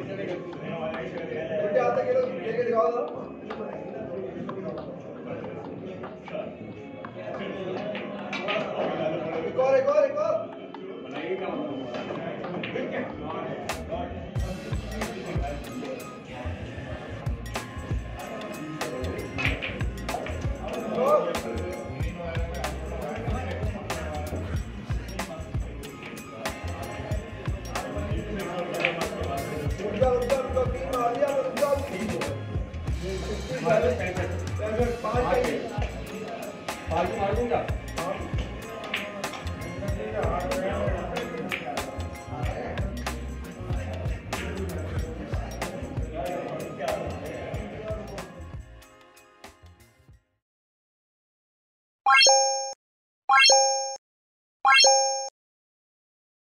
उल्टे हाथ से लेके दिखाओ जरा। एक और पाँच मार दूंगा।